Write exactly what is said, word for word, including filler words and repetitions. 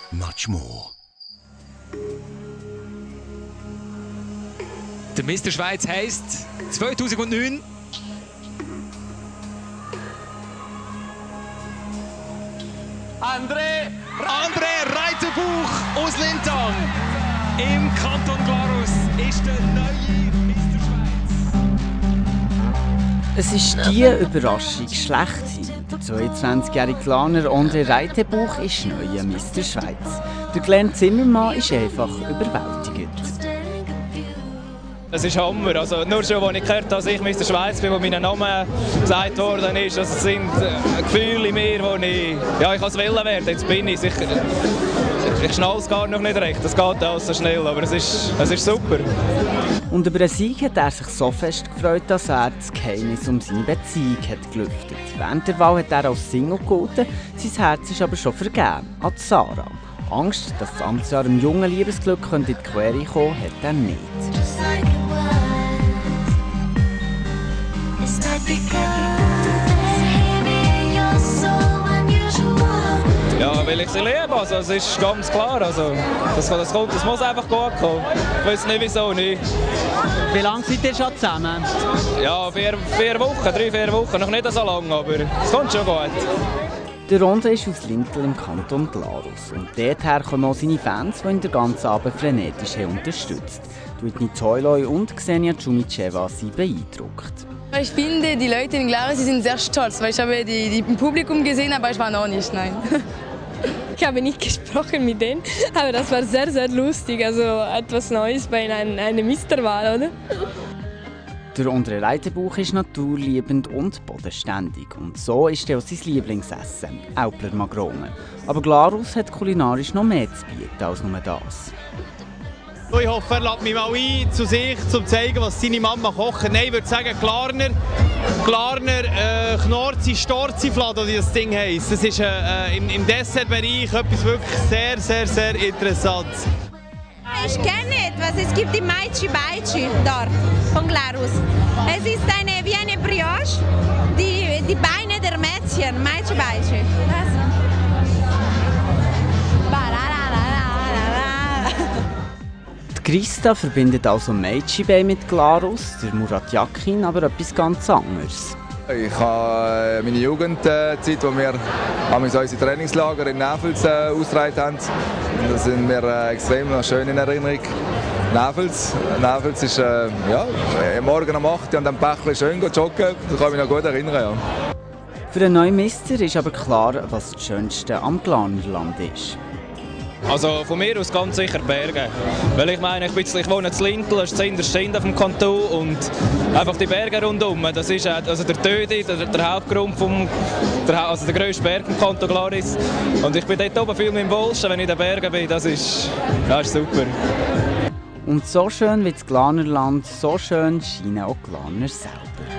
much more. Der Mister Schweiz heisst zweitausendneun. André, André Reitenbuch aus Lintang im Kanton Glarus ist der neue Mister Schweiz. Es ist diese Überraschung schlechthin. Der zweiundzwanzigjährige Glaner André Reitenbuch ist neuer Mister Schweiz. Der Glenn Zimmermann ist einfach überwältigt. Es ist Hammer. Also nur schon, als ich gehört habe, dass ich Mister Schweiz bin, wo mein Name gesagt worden ist, also es sind Gefühle in mir, wo ich, ja, ich als Wille werden. Jetzt bin ich. Ich, ich schnall es gar noch nicht recht. Das geht alles so schnell, aber es ist, es ist super. Und über den Sieg hat er sich so fest gefreut, dass er das Geheimnis um seine Beziehung hat gelüftet. Während der Wahl hat er als Single gegolten, sein Herz ist aber schon vergeben an Sarah. Angst, dass das Amtsjahr im jungen Liebesglück in die Quere kommen, hat er nicht. Ja, weil ich sie liebe, also es ist ganz klar, also das, das, kommt, das muss einfach gut kommen. Ich weiß nicht, wieso nicht. Wie lange seid ihr schon zusammen? Ja, vier, vier Wochen, drei, vier Wochen, noch nicht so lange, aber es kommt schon gut. Der Ronde ist aus Lintel im Kanton Glarus und dorthin kommen auch seine Fans, die ihn den ganzen Abend frenetisch haben unterstützt. Whitney Toyloy und Xenia Djumicheva sind beeindruckt. Ich finde, die Leute in Glarus sind sehr stolz, weil ich habe die, die im Publikum gesehen, aber ich war noch nicht, nein. Ich habe nicht gesprochen mit denen, aber das war sehr, sehr lustig. Also etwas Neues bei einer, einer Misterwahl, oder? Der André Reitenbuch ist naturliebend und bodenständig. Und so ist er auch sein Lieblingsessen, Aupler Magronen. Aber Glarus hat kulinarisch noch mehr zu bieten als nur das. Ich hoffe, er lädt mich mal ein zu sich, um zu zeigen, was seine Mama kocht. Nein, ich würde sagen, Glarner, Glarner äh, Knorzi Storzi Fladen, wie das Ding heisst. Das ist äh, im, im Dessertbereich etwas wirklich sehr, sehr, sehr Interessantes. Ich kenne etwas, es gibt die Maici Baici dort, von Glarus. Es ist eine, wie eine Brioche, die, die Beine der Mädchen, Maici Baici. Die Christa verbindet also Meitschibei mit Glarus, der Murat Yakin aber etwas ganz anderes. Ich habe meine Jugendzeit, wo wir unsere Trainingslager in Näfels äh, ausgetragen haben. Da sind wir äh, extrem schön in Erinnerung. Näfels, Näfels ist äh, ja, morgen um acht Uhr an dem Bächlein schön joggen. Das kann ich mich noch gut erinnern. Ja. Für den neuen Mister ist aber klar, was das Schönste am Glanerland ist. Also von mir aus ganz sicher Berge. Weil ich meine, ich, bin, ich wohne in Lintel, das ist das innerste Ende vom Kanton und einfach die Berge rundherum. Das ist also der Tödi, der, der Hauptgrund vom, der, also der grösste Berg im Kanton Glaris. Und ich bin dort oben viel mit dem Wohlsten, wenn ich in den Bergen bin. Das ist, das ist super. Und so schön wie das Glanerland, so schön scheinen auch Glaner selber.